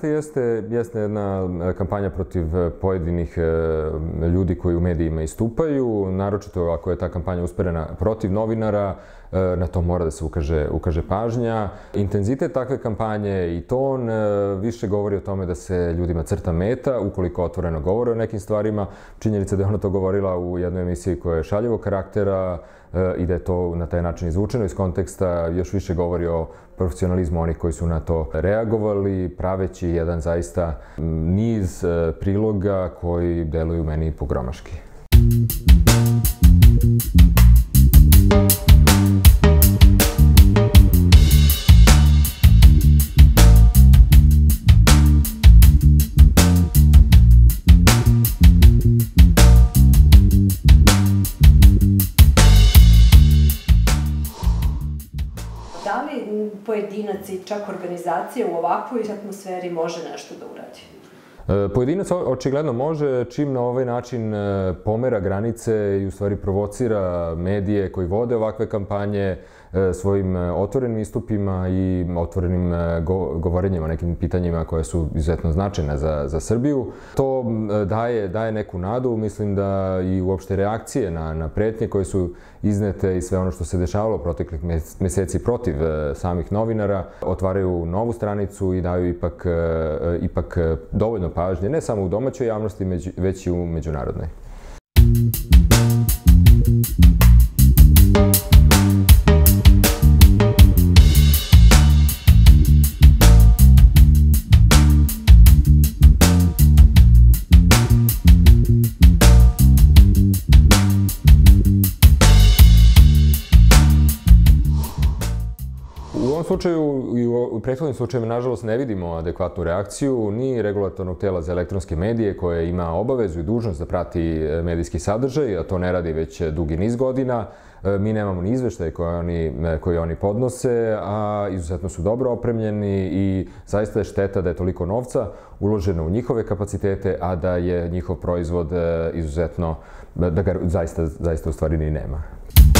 jeste jedna kampanja protiv pojedinih ljudi koji u medijima istupaju, naročito ako je ta kampanja usmerena protiv novinara, na to mora da se ukaže pažnja. Intenzitet takve kampanje i ton više govori o tome da se ljudima crta meta, ukoliko otvoreno govore o nekim stvarima. Činjenica da je ona to govorila u jednoj emisiji koja je šaljivog karaktera i da je to na taj način izvučeno iz konteksta, još više govori o profesionalizmu onih koji su na to reagovali, praveći jedan zaista niz priloga koji deluju meni pogromaški. Da li pojedinac i čak organizacija u ovakvoj atmosferi može nešto da uradi? Pojedinac očigledno može, čim na ovaj način pomera granice i u stvari provocira medije koji vode ovakve kampanje svojim otvorenim istupima i otvorenim govorenjima o nekim pitanjima koje su izuzetno značajne za Srbiju. To daje neku nadu, mislim da i uopšte reakcije na pretnje koje su iznete i sve ono što se dešavalo proteklih meseci protiv samih novinara otvaraju novu stranicu i daju ipak dovoljno pažnje, ne samo u domaćoj javnosti, već i u međunarodnoj. U ovom slučaju i u prethodnim slučajima, nažalost, ne vidimo adekvatnu reakciju ni regulatornog tela za elektronske medije koje ima obavezu i dužnost da prati medijski sadržaj, a to ne radi već dugi niz godina. Mi nemamo ni izveštaje koje oni podnose, a izuzetno su dobro opremljeni i zaista je šteta da je toliko novca uloženo u njihove kapacitete, a da je njihov proizvod izuzetno, da ga zaista u stvari ni nema.